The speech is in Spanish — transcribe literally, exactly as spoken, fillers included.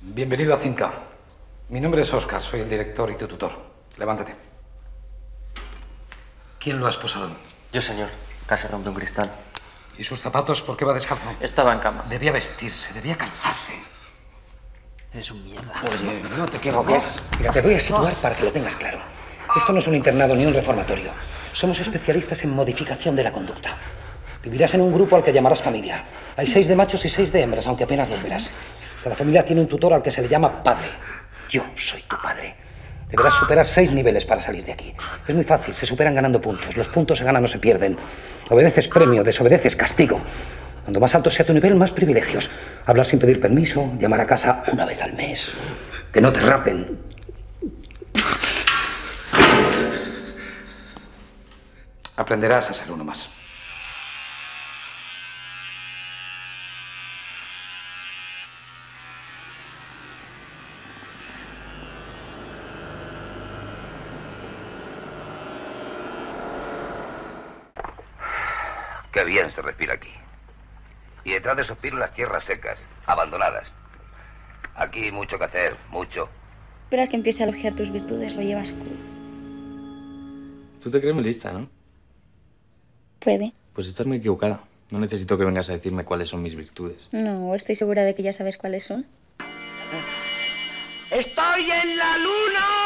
Bienvenido a Cinca. Mi nombre es Óscar, soy el director y tu tutor. Levántate. ¿Quién lo ha esposado? Yo, señor. Casi rompe un cristal. ¿Y sus zapatos por qué va descalzo? Estaba en cama. Debía vestirse, debía calzarse. Eres un mierda. Oye, no te equivoques. Mira, te voy a situar para que lo tengas claro. Esto no es un internado ni un reformatorio. Somos especialistas en modificación de la conducta. Vivirás en un grupo al que llamarás familia. Hay seis de machos y seis de hembras, aunque apenas los verás. Cada familia tiene un tutor al que se le llama padre. Yo soy tu padre. Deberás superar seis niveles para salir de aquí. Es muy fácil, se superan ganando puntos. Los puntos se ganan o se pierden. Obedeces premio, desobedeces castigo. Cuando más alto sea tu nivel, más privilegios. Hablar sin pedir permiso, llamar a casa una vez al mes. Que no te rapen. Aprenderás a ser uno más. Qué bien se respira aquí. Y detrás de suspiro las tierras secas, abandonadas. Aquí hay mucho que hacer, mucho. Esperas que empiece a elogiar tus virtudes, lo llevas crudo. Tú te crees muy lista, ¿no? Puede. Pues estás muy equivocada. No necesito que vengas a decirme cuáles son mis virtudes. No, estoy segura de que ya sabes cuáles son. ¡Estoy en la luna!